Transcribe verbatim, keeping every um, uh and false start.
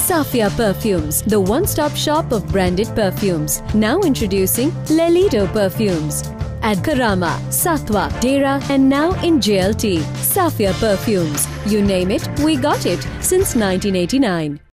Safia Perfumes, the one-stop shop of branded perfumes. Now introducing Lelito Perfumes at Karama, Satwa, Dera and now in J L T. Safia Perfumes. You name it, we got it since nineteen eighty-nine.